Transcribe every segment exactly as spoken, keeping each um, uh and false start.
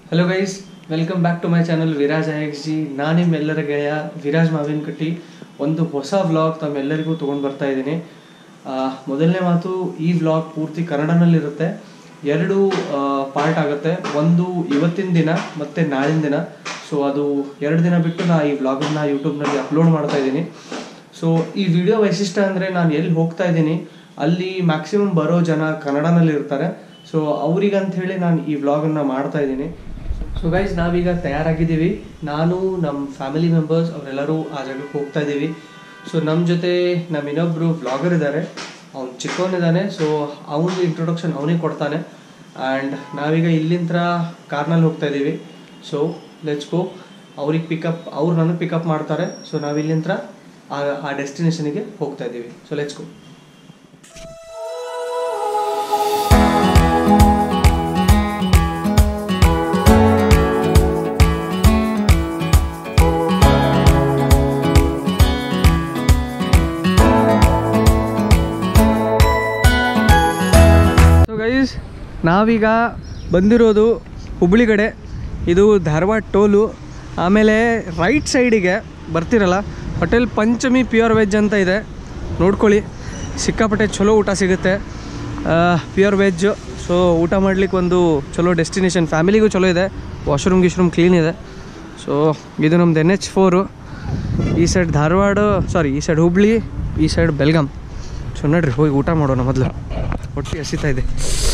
Hello guys, welcome back to my channel Viraj I X G. ನಾನು ನಿಮ್ಮೆಲ್ಲರ ಗೆಳೆಯ ವಿರಾಜ್ ಮಾವಿನಕಟ್ಟಿ. ಒಂದು ಹೊಸ ವ್ಲಾಗ್ ತಮ್ಮೆಲ್ಲರಿಗೂ ತೊಗೊಂಡು ಬರ್ತಾ ಇದ್ದೀನಿ. ಮೊದಲನೇ ಮಾತು, ಈ ವ್ಲಾಗ್ ಪೂರ್ತಿ ಕನ್ನಡನಲ್ಲಿರುತ್ತೆ. ಎರಡು ಪಾರ್ಟ್ ಆಗುತ್ತೆ. ಒಂದು ಇವತ್ತಿನ ದಿನ ಮತ್ತು ನಾಳಿನ ದಿನ. ಸೊ ಅದು ಎರಡು ದಿನ ಬಿಟ್ಟು ನಾನು ಈ ವ್ಲಾಗನ್ನು ಯೂಟ್ಯೂಬ್ನಲ್ಲಿ ಅಪ್ಲೋಡ್ ಮಾಡ್ತಾ ಇದ್ದೀನಿ. ಸೊ ಈ ವಿಡಿಯೋ ವೈಶಿಷ್ಟ್ಯ ಅಂದರೆ ನಾನು ಎಲ್ಲಿ ಹೋಗ್ತಾ ಇದ್ದೀನಿ ಅಲ್ಲಿ ಮ್ಯಾಕ್ಸಿಮಮ್ ಬರೋ ಜನ ಕನ್ನಡನಲ್ಲಿ ಇರ್ತಾರೆ. ಸೊ ಅವ್ರಿಗಂತ ಹೇಳಿ ನಾನು ಈ ವ್ಲಾಗನ್ನು ಮಾಡ್ತಾ ಇದ್ದೀನಿ. ಸೊ ಗೈಸ್, ನಾವೀಗ ತಯಾರಾಗಿದ್ದೀವಿ. ನಾನು ನಮ್ಮ ಫ್ಯಾಮಿಲಿ ಮೆಂಬರ್ಸ್ ಅವರೆಲ್ಲರೂ ಆ ಜಾಗಕ್ಕೆ ಹೋಗ್ತಾ ಇದ್ದೀವಿ. ಸೊ ನಮ್ಮ ಜೊತೆ ನಮ್ಮ ಇನ್ನೊಬ್ಬರು ವ್ಲಾಗರ್ ಇದ್ದಾರೆ, ಅವ್ನು ಚಿಕ್ಕವನಿದ್ದಾನೆ. ಸೊ ಅವನ ಇಂಟ್ರೊಡಕ್ಷನ್ ಅವನಿಗೆ ಕೊಡ್ತಾನೆ. ಆ್ಯಂಡ್ ನಾವೀಗ ಇಲ್ಲಿಂದ ಕಾರ್ನಲ್ಲಿ ಹೋಗ್ತಾ ಇದ್ದೀವಿ. So let's go. ಅವ್ರಿಗೆ ಪಿಕಪ್ ಅವ್ರು ನನಗೆ ಪಿಕಪ್ ಮಾಡ್ತಾರೆ. ಸೊ ನಾವಿಲ್ಲಿಂದ ಆ ಆ ಡೆಸ್ಟಿನೇಷನಿಗೆ ಹೋಗ್ತಾ ಇದ್ದೀವಿ. So let's go. ಗೈಸ್, ನಾವೀಗ ಬಂದಿರೋದು ಹುಬ್ಳಿ ಕಡೆ. ಇದು ಧಾರವಾಡ ಟೋಲು. ಆಮೇಲೆ ರೈಟ್ ಸೈಡಿಗೆ ಬರ್ತಿರಲ್ಲ, ಹೋಟೆಲ್ ಪಂಚಮಿ ಪ್ಯೂರ್ ವೆಜ್ ಅಂತ ಇದೆ, ನೋಡ್ಕೊಳ್ಳಿ. ಸಿಕ್ಕಾಪಟ್ಟೆ ಚಲೋ ಊಟ ಸಿಗುತ್ತೆ, ಪ್ಯೂರ್ ವೆಜ್ಜು. ಸೊ ಊಟ ಮಾಡ್ಲಿಕ್ಕೆ ಒಂದು ಚಲೋ ಡೆಸ್ಟಿನೇಷನ್, ಫ್ಯಾಮಿಲಿಗೂ ಚಲೋ ಇದೆ. ವಾಶ್ರೂಮ್ ಗೀಶ್ರೂಮ್ ಕ್ಲೀನ್ ಇದೆ. ಸೊ ಇದು ನಮ್ದು ಎನ್ ಎಚ್ ಫೋರು. ಈ ಸೈಡ್ ಧಾರವಾಡ, ಸಾರಿ ಈ ಸೈಡ್ ಹುಬ್ಳಿ, ಈ ಸೈಡ್ ಬೆಲ್ಗಾಮ್. ಸೊ ನೋಡ್ರಿ, ಹೋಗಿ ಊಟ ಮಾಡೋಣ. ಮೊದಲು ಹೊಟ್ಟೆ ಹಸಿತಾ ಇದೆ.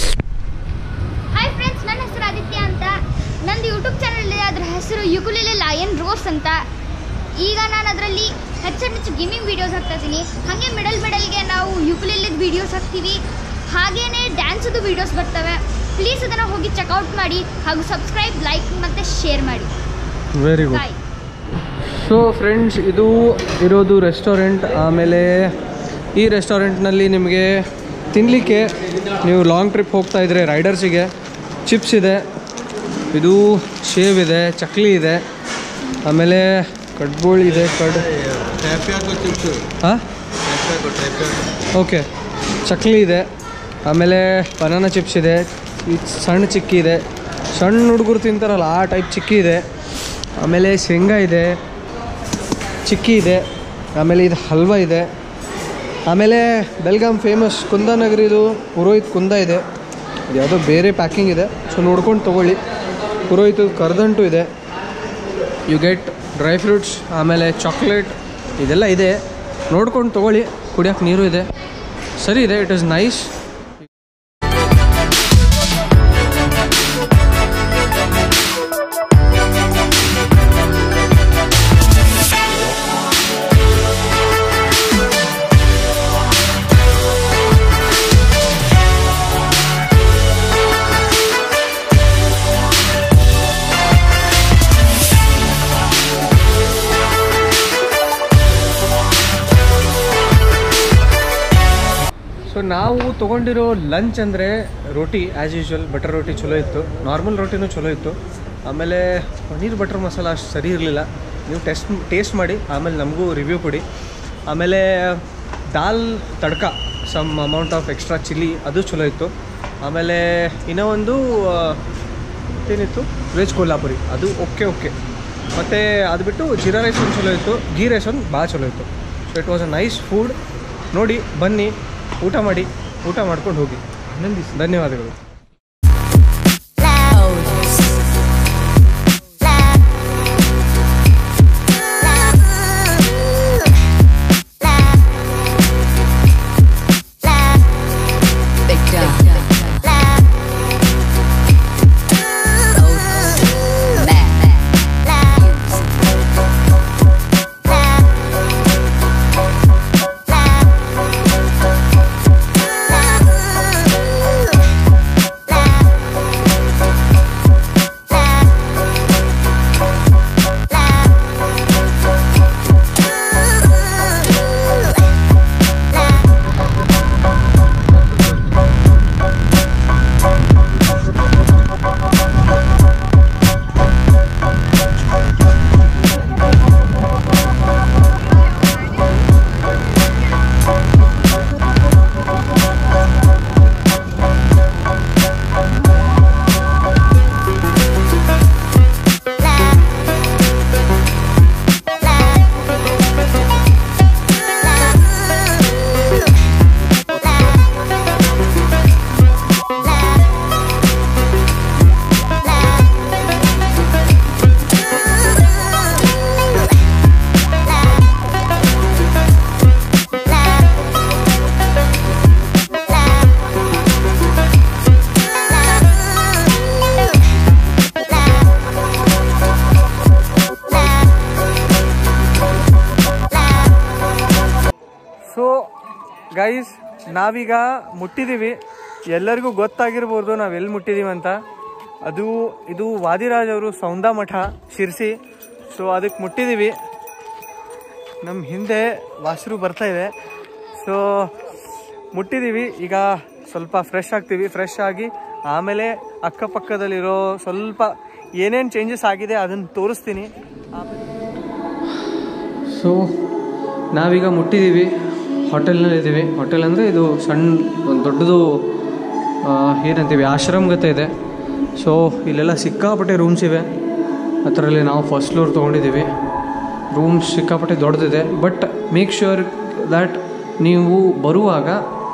ಹಾಯ್ ಫ್ರೆಂಡ್ಸ್, ನನ್ನ ಹೆಸರು ಆದಿತ್ಯ ಅಂತ. ನಂದು ಯೂಟ್ಯೂಬ್ ಚಾನಲ್ ಇದೆ, ಅದರ ಹೆಸರು ಯುಕುಲೆಲೆ ಲಯನ್ ರೋಸ್ ಅಂತ. ಈಗ ನಾನು ಅದರಲ್ಲಿ ಹೆಚ್ಚೆಚ್ಚು ಗೇಮಿಂಗ್ ವೀಡಿಯೋಸ್ ಹಾಕ್ತಾ ಇದ್ದೀನಿ. ಹಾಗೆ ಮಿಡಲ್ ಮಿಡಲ್ಗೆ ನಾವು ಯುಕುಲೆಲೆದ ವೀಡಿಯೋಸ್ ಹಾಕ್ತೀವಿ. ಹಾಗೇನೆ ಡ್ಯಾನ್ಸದು ವೀಡಿಯೋಸ್ ಬರ್ತವೆ. ಪ್ಲೀಸ್ ಅದನ್ನು ಹೋಗಿ ಚೆಕ್ಔಟ್ ಮಾಡಿ, ಹಾಗೂ ಸಬ್ಸ್ಕ್ರೈಬ್, ಲೈಕ್ ಮತ್ತು ಶೇರ್ ಮಾಡಿ. Very good. ಸೊ ಫ್ರೆಂಡ್ಸ್, ಇದು ಇರೋದು ರೆಸ್ಟೋರೆಂಟ್. ಆಮೇಲೆ ಈ ರೆಸ್ಟೋರೆಂಟ್ನಲ್ಲಿ ನಿಮಗೆ ತಿನ್ನಲಿಕ್ಕೆ, ನೀವು ಲಾಂಗ್ ಟ್ರಿಪ್ ಹೋಗ್ತಾ ಇದ್ದರೆ ರೈಡರ್ಸಿಗೆ ಚಿಪ್ಸ್ ಇದೆ, ಇದು ಶೇವ್ ಇದೆ, ಚಕ್ಲಿ ಇದೆ, ಆಮೇಲೆ ಕಡ್ಬೋಳಿ ಇದೆ, ಕಡ್ ಹಾಂ ಓಕೆ ಚಕ್ಲಿ ಇದೆ, ಆಮೇಲೆ ಬನಾನಾ ಚಿಪ್ಸ್ ಇದೆ, ಈ ಸಣ್ಣ ಚಿಕ್ಕಿ ಇದೆ, ಸಣ್ಣ ಹುಡುಗರು ತಿಂತಾರಲ್ಲ ಆ ಟೈಪ್ ಚಿಕ್ಕಿ ಇದೆ, ಆಮೇಲೆ ಶೇಂಗಾ ಇದೆ, ಚಿಕ್ಕಿ ಇದೆ, ಆಮೇಲೆ ಇದು ಹಲ್ವಾ ಇದೆ, ಆಮೇಲೆ ಬೆಲ್ಗಾಮ್ ಫೇಮಸ್ ಕುಂದಾನಗರಿದು ಪುರೋಹಿತ್ ಕುಂದ ಇದೆ. ಇದು ಯಾವುದೋ ಬೇರೆ ಪ್ಯಾಕಿಂಗ್ ಇದೆ, ಸೊ ನೋಡ್ಕೊಂಡು ತೊಗೊಳ್ಳಿ. ಪುರೋಹಿತ್ ಕರ್ದಂಟು ಇದೆ, ಯು ಗೆಟ್ ಡ್ರೈ ಫ್ರೂಟ್ಸ್, ಆಮೇಲೆ ಚಾಕ್ಲೇಟ್, ಇದೆಲ್ಲ ಇದೆ. ನೋಡ್ಕೊಂಡು ತೊಗೊಳ್ಳಿ. ಕುಡಿಯೋಕ್ಕೆ ನೀರು ಇದೆ, ಸರಿ ಇದೆ, ಇಟ್ ಈಸ್ ನೈಸ್. ಸೊ ನಾವು ತೊಗೊಂಡಿರೋ ಲಂಚ್ ಅಂದರೆ ರೋಟಿ, ಆ್ಯಸ್ ಯೂಶ್ವಲ್ ಬಟರ್ ರೋಟಿ ಚಲೋ ಇತ್ತು, ನಾರ್ಮಲ್ ರೋಟಿನೂ ಚಲೋ ಇತ್ತು. ಆಮೇಲೆ ಪನ್ನೀರ್ ಬಟರ್ ಮಸಾಲ ಅಷ್ಟು ಸರಿ ಇರಲಿಲ್ಲ. ನೀವು ಟೆಸ್ಟ್ ಟೇಸ್ಟ್ ಮಾಡಿ ಆಮೇಲೆ ನಮಗೂ ರಿವ್ಯೂ ಕೊಡಿ. ಆಮೇಲೆ dal tadka, some amount of extra chilli, ಅದು ಚಲೋ ಇತ್ತು. ಆಮೇಲೆ ಇನ್ನೂ ಒಂದು ಏನಿತ್ತು, ವೆಜ್ ಕೊಲ್ಹಾಪುರಿ, ಅದು ಓಕೆ ಓಕೆ. ಮತ್ತು ಅದು ಬಿಟ್ಟು ಜೀರಾ ರೈಸ್ ಒಂದು ಚಲೋ ಇತ್ತು, ಗೀ ರೈಸ್ ಒಂದು ಭಾಳ ಚಲೋ ಇತ್ತು. So it was a nice food. ನೋಡಿ, ಬನ್ನಿ, ಊಟ ಮಾಡಿ, ಊಟ ಮಾಡ್ಕೊಂಡು ಹೋಗಿ. ಧನ್ಯವಾದಗಳು. ಗೈಸ್ ನಾವೀಗ ಮುಟ್ಟಿದ್ದೀವಿ. ಎಲ್ಲರಿಗೂ ಗೊತ್ತಾಗಿರ್ಬೋದು ನಾವು ಎಲ್ಲಿ ಮುಟ್ಟಿದ್ದೀವಿ ಅಂತ. ಅದು ಇದು ವಾದಿರಾಜ್ ಅವರು ಸೌಂದ ಮಠ ಶಿರ್ಸಿ. ಸೊ ಅದಕ್ಕೆ ಮುಟ್ಟಿದ್ದೀವಿ. ನಮ್ಮ ಹಿಂದೆ ವಾಸರು ಬರ್ತಾ ಇದೆ. ಸೊ ಮುಟ್ಟಿದ್ದೀವಿ. ಈಗ ಸ್ವಲ್ಪ ಫ್ರೆಶ್ ಆಗ್ತೀವಿ. ಫ್ರೆಶ್ ಆಗಿ ಆಮೇಲೆ ಅಕ್ಕಪಕ್ಕದಲ್ಲಿರೋ ಸ್ವಲ್ಪ ಏನೇನು ಚೇಂಜಸ್ ಆಗಿದೆ ಅದನ್ನು ತೋರಿಸ್ತೀನಿ. ಸೊ ನಾವೀಗ ಮುಟ್ಟಿದ್ದೀವಿ. ಹೋಟೆಲ್ನಲ್ಲಿದ್ದೀವಿ. ಹೋಟೆಲ್ ಅಂದರೆ ಇದು ಸಣ್ಣ ಒಂದು ದೊಡ್ಡದು ಏನಂತೀವಿ ಆಶ್ರಮ ಗತೆ ಇದೆ. ಸೊ ಇಲ್ಲೆಲ್ಲ ಸಿಕ್ಕಾಪಟ್ಟೆ ರೂಮ್ಸ್ ಇವೆ. ಅದರಲ್ಲಿ ನಾವು ಫಸ್ಟ್ ಫ್ಲೋರ್ ತೊಗೊಂಡಿದ್ದೀವಿ. ರೂಮ್ಸ್ ಸಿಕ್ಕಾಪಟ್ಟೆ ದೊಡ್ಡದಿದೆ. ಬಟ್ ಮೇಕ್ ಶ್ಯೂರ್ ದ್ಯಾಟ್ ನೀವು ಬರುವಾಗ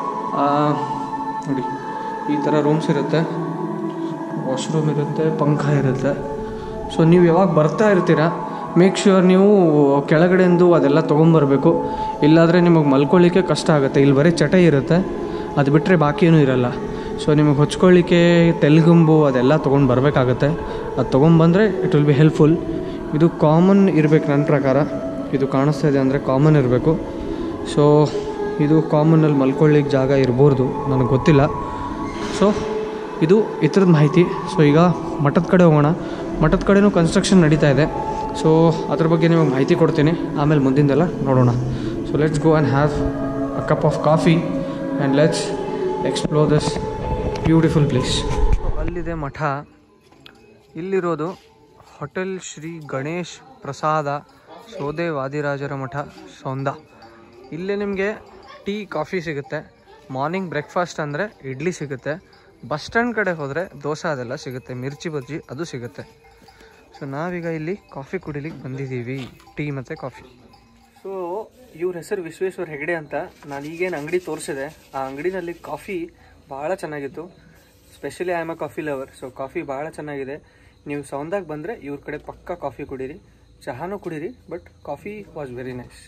ನೋಡಿ ಈ ಥರ ರೂಮ್ಸ್ ಇರುತ್ತೆ, ವಾಶ್ರೂಮ್ ಇರುತ್ತೆ, ಪಂಖ ಇರುತ್ತೆ. ಸೊ ನೀವು ಯಾವಾಗ ಬರ್ತಾ ಇರ್ತೀರ ಮೇಕ್ ಶ್ಯೂರ್ ನೀವು ಕೆಳಗಡೆಂದು ಅದೆಲ್ಲ ತೊಗೊಂಬರ್ಬೇಕು. ಇಲ್ಲಾಂದರೆ ನಿಮಗೆ ಮಲ್ಕೊಳ್ಳಿಕ್ಕೆ ಕಷ್ಟ ಆಗುತ್ತೆ. ಇಲ್ಲಿ ಬರೀ ಚಟೈ ಇರುತ್ತೆ, ಅದು ಬಿಟ್ಟರೆ ಬಾಕಿ ಏನೂ ಇರಲ್ಲ. ಸೊ ನಿಮಗೆ ಹೊಚ್ಕೊಳ್ಳಿಕ್ಕೆ ತೆಲುಗುಂಬು ಅದೆಲ್ಲ ತೊಗೊಂಡು ಬರಬೇಕಾಗತ್ತೆ. ಅದು ತೊಗೊಂಬಂದರೆ ಇಟ್ ವಿಲ್ ಬಿ ಹೆಲ್ಪ್ಫುಲ್. ಇದು ಕಾಮನ್ ಇರಬೇಕು ನನ್ನ ಪ್ರಕಾರ. ಇದು ಕಾಣಿಸ್ತಾ ಇದೆ ಅಂದರೆ ಕಾಮನ್ ಇರಬೇಕು. ಸೊ ಇದು ಕಾಮನಲ್ಲಿ ಮಲ್ಕೊಳ್ಳಿಕ್ಕೆ ಜಾಗ ಇರ್ಬೋದು, ನನಗೆ ಗೊತ್ತಿಲ್ಲ. ಸೊ ಇದು ಇತರದ ಮಾಹಿತಿ. ಸೊ ಈಗ ಮಠದ ಕಡೆ ಹೋಗೋಣ. ಮಠದ ಕಡೆನೂ ಕನ್ಸ್ಟ್ರಕ್ಷನ್ ನಡೀತಾ ಇದೆ. ಸೊ ಅದ್ರ ಬಗ್ಗೆ ನಿಮಗೆ ಮಾಹಿತಿ ಕೊಡ್ತೀನಿ. ಆಮೇಲೆ ಮುಂದಿಂದೆಲ್ಲ ನೋಡೋಣ. So let's go and have a cup of coffee and let's explore this beautiful place. ಅಲ್ಲಿದೆ ಮಠ. ಇಲ್ಲಿರೋದು ಹೋಟೆಲ್ ಶ್ರೀ ಗಣೇಶ್ ಪ್ರಸಾದ ಸೋದೆ ವಾದಿರಾಜರ ಮಠ ಸೌಂದ. ಇಲ್ಲೇ ನಿಮಗೆ ಟೀ ಕಾಫಿ ಸಿಗುತ್ತೆ. ಮಾರ್ನಿಂಗ್ ಬ್ರೇಕ್ಫಾಸ್ಟ್ ಅಂದರೆ ಇಡ್ಲಿ ಸಿಗುತ್ತೆ. ಬಸ್ ಸ್ಟ್ಯಾಂಡ್ ಕಡೆ ಹೋದರೆ ದೋಸೆ ಅದೆಲ್ಲ ಸಿಗುತ್ತೆ. ಮಿರ್ಚಿ ಬಜ್ಜಿ ಅದು ಸಿಗುತ್ತೆ. ಸೊ ನಾವೀಗ ಇಲ್ಲಿ ಕಾಫಿ ಕುಡಿಲಿಕ್ಕೆ ಬಂದಿದ್ದೀವಿ, ಟೀ ಮತ್ತು ಕಾಫಿ. ಸೊ ಇವ್ರ ಹೆಸರು ವಿಶ್ವೇಶ್ವರ ಹೆಗಡೆ ಅಂತ. ನಾನು ಈಗೇನು ಅಂಗಡಿ ತೋರಿಸಿದೆ ಆ ಅಂಗಡಿನಲ್ಲಿ ಕಾಫಿ ಭಾಳ ಚೆನ್ನಾಗಿತ್ತು. Specially I am a coffee lover. So coffee ಭಾಳ ಚೆನ್ನಾಗಿದೆ. ನೀವು ಸೌಂದಾಗ ಬಂದರೆ ಇವ್ರ ಕಡೆ ಪಕ್ಕಾ ಕಾಫಿ ಕುಡೀರಿ. ಚಹಾನೂ ಕುಡೀರಿ, but coffee was very nice.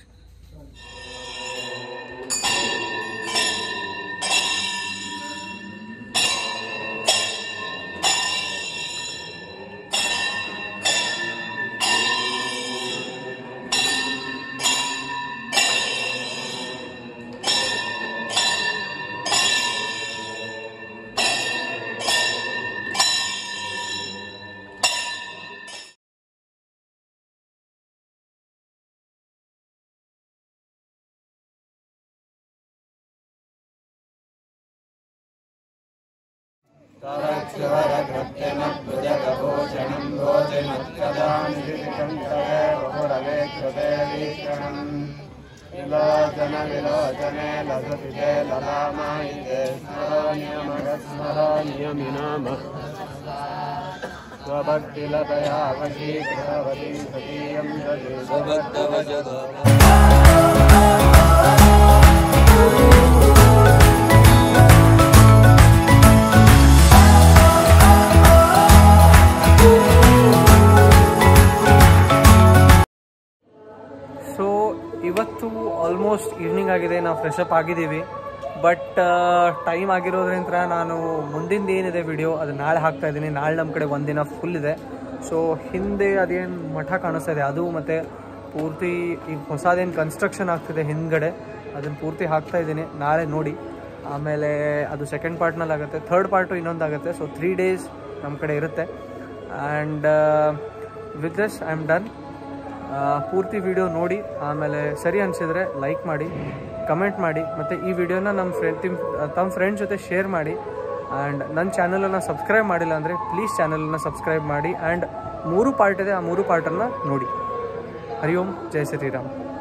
भोजनं विलोचन विलोचने लसति ते ललामायिते स्मरणीयमगस्मरणीयमिनामः स्वभक्तिलतया वशीकृतवती सतीयं ददे ಸೊ ಇವತ್ತು ಆಲ್ಮೋಸ್ಟ್ ಈವ್ನಿಂಗ್ ಆಗಿದೆ. ನಾವು ಫ್ರೆಶ್ ಅಪ್ ಆಗಿದ್ದೀವಿ. ಬಟ್ ಟೈಮ್ ಆಗಿರೋದ್ರಿಂದ ನಾನು ಮುಂದಿಂದ ಏನಿದೆ ವಿಡಿಯೋ ಅದು ನಾಳೆ ಹಾಕ್ತಾ ಇದ್ದೀನಿ. ನಾಳೆ ನಮ್ಮ ಕಡೆ ಒಂದಿನ ಫುಲ್ ಇದೆ. ಸೊ ಹಿಂದೆ ಅದೇನು ಮಠ ಕಾಣಿಸ್ತಾ ಇದೆ ಅದು ಮತ್ತು ಪೂರ್ತಿ ಈಗ ಹೊಸದೇನು ಕನ್ಸ್ಟ್ರಕ್ಷನ್ ಆಗ್ತಿದೆ ಹಿಂದ್ಗಡೆ ಅದನ್ನು ಪೂರ್ತಿ ಹಾಕ್ತಾ ಇದ್ದೀನಿ. ನಾಳೆ ನೋಡಿ. ಆಮೇಲೆ ಅದು ಸೆಕೆಂಡ್ ಪಾರ್ಟ್ನಲ್ಲಿ ಆಗುತ್ತೆ. ಥರ್ಡ್ ಪಾರ್ಟು ಇನ್ನೊಂದಾಗುತ್ತೆ. ಸೊ ತ್ರೀ ಡೇಸ್ ನಮ್ಮ ಕಡೆ ಇರುತ್ತೆ. And with this I am done. ಪೂರ್ತಿ ವಿಡಿಯೋ ನೋಡಿ ಆಮೇಲೆ ಸರಿ ಅನಿಸಿದರೆ ಲೈಕ್ ಮಾಡಿ, ಕಮೆಂಟ್ ಮಾಡಿ, ಮತ್ತು ಈ ವಿಡಿಯೋನ ನಮ್ಮ ಫ್ರೆಂಡ್ ತಿಮ್ ತಮ್ಮ ಫ್ರೆಂಡ್ಸ್ ಜೊತೆ ಶೇರ್ ಮಾಡಿ. ಆ್ಯಂಡ್ ನನ್ನ ಚಾನಲನ್ನು ಸಬ್ಸ್ಕ್ರೈಬ್ ಮಾಡಿಲ್ಲ ಅಂದರೆ ಪ್ಲೀಸ್ ಚಾನಲನ್ನು ಸಬ್ಸ್ಕ್ರೈಬ್ ಮಾಡಿ. ಆ್ಯಂಡ್ ಮೂರು ಪಾರ್ಟ್ ಇದೆ, ಆ ಮೂರು ಪಾರ್ಟನ್ನು ನೋಡಿ. ಹರಿ ಓಂ, ಜೈ ಶ್ರೀರಾಮ್.